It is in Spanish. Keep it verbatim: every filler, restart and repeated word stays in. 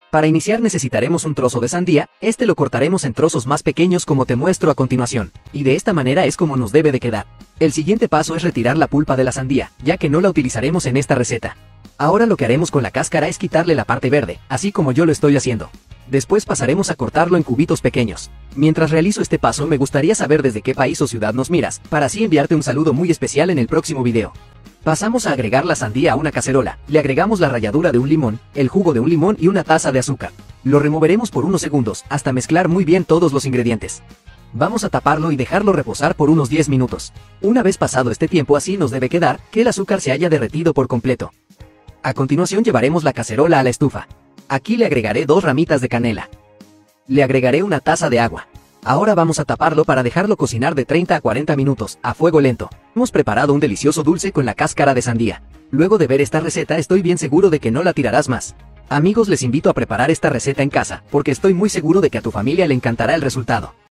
Para iniciar necesitaremos un trozo de sandía, este lo cortaremos en trozos más pequeños como te muestro a continuación, y de esta manera es como nos debe de quedar. El siguiente paso es retirar la pulpa de la sandía, ya que no la utilizaremos en esta receta. Ahora lo que haremos con la cáscara es quitarle la parte verde, así como yo lo estoy haciendo. Después pasaremos a cortarlo en cubitos pequeños. Mientras realizo este paso me gustaría saber desde qué país o ciudad nos miras, para así enviarte un saludo muy especial en el próximo video. Pasamos a agregar la sandía a una cacerola, le agregamos la ralladura de un limón, el jugo de un limón y una taza de azúcar. Lo removeremos por unos segundos, hasta mezclar muy bien todos los ingredientes. Vamos a taparlo y dejarlo reposar por unos diez minutos. Una vez pasado este tiempo así nos debe quedar, que el azúcar se haya derretido por completo. A continuación llevaremos la cacerola a la estufa. Aquí le agregaré dos ramitas de canela. Le agregaré una taza de agua. Ahora vamos a taparlo para dejarlo cocinar de treinta a cuarenta minutos, a fuego lento. Hemos preparado un delicioso dulce con la cáscara de sandía. Luego de ver esta receta estoy bien seguro de que no la tirarás más. Amigos, les invito a preparar esta receta en casa, porque estoy muy seguro de que a tu familia le encantará el resultado.